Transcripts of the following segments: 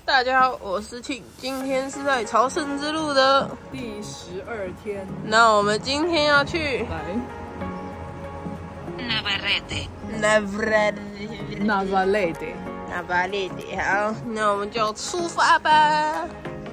大家好，我是Ting，今天是在朝圣之路的第12天。 那我们今天要去来 Navarrete。好，那我们就出发吧。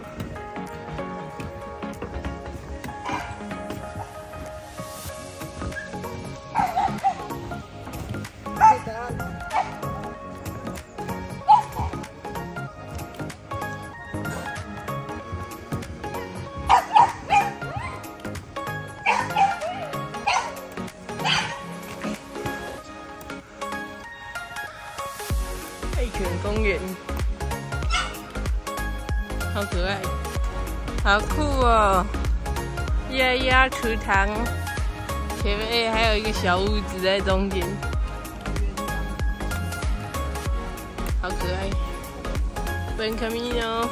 爱犬公园，好可爱，好酷哦！鸭鸭池塘，前面还有一个小屋子在中间，好可爱。Buen Camino，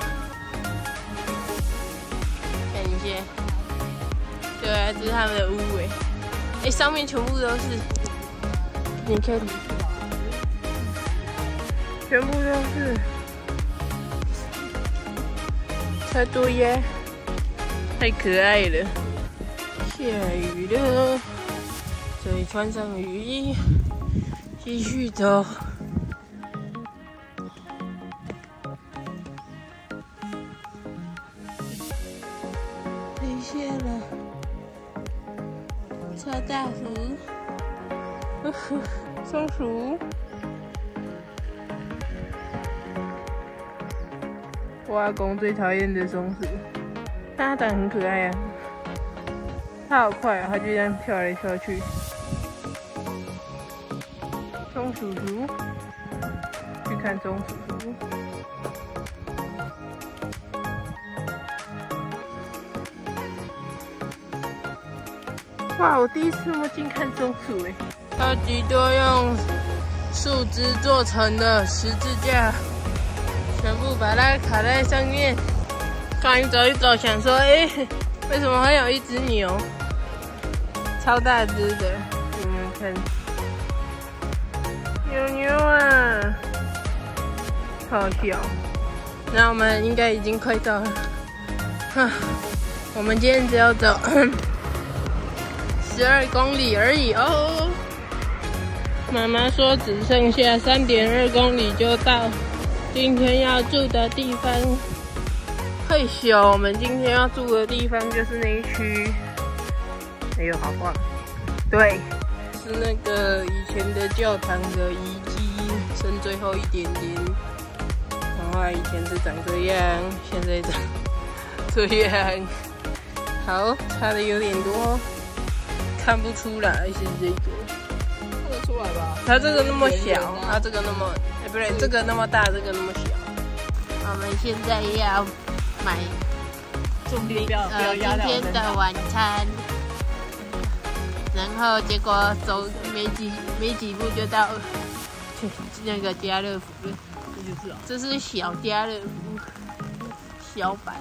看一下，对啊，这是他们的屋哎，上面全部都是，你看。全部都是，太多耶，太可爱了。下雨了，所以穿上雨衣，继续走。没下了，超大幅，松鼠。我阿公最讨厌的松鼠，但它长得很可爱啊，它好快啊，它就这样跳来跳去。松鼠鼠，去看松鼠鼠。哇，我第一次那么近看松鼠哎，超级多用树枝做成的十字架。全部把它卡在上面，刚走一走，想说，为什么会有一只牛？超大只的，你们看，牛啊，好小。那我们应该已经快到了，我们今天只要走12公里而已哦。妈妈说只剩下3.2公里就到今天要住的地方。嘿咻，我们今天要住的地方就是那一区。哎呦，好晃！对，是那个以前的教堂的遗迹，剩最后一点点。然后以前是长这样，现在长这样。好，差的有点多，看不出来是这个。 看得出来吧？ 它这个那么小，它这个那么。不对，这个那么大，这个那么小。我们现在要买重点不要压今天的晚餐，然后结果走没几步就到那个家乐福了。这是小家乐福，小版。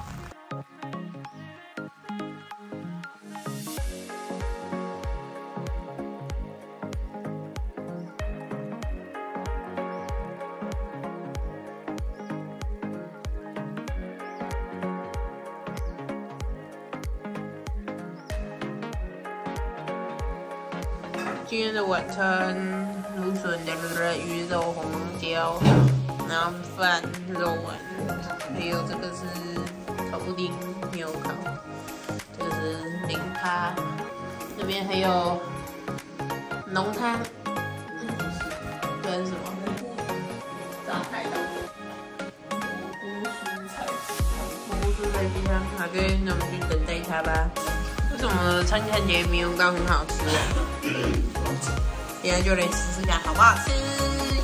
今天的晚餐，芦笋的鱼肉红椒，然后饭、肉丸，还有这个是烤布丁牛烤，这个是零趴，这边还有浓汤，这是什么？炸菜刀，蘑菇蔬菜鸡汤。OK， 那我们就等待它吧。为什么餐看起来没有到很好吃啊？现在就来试试看好不好吃。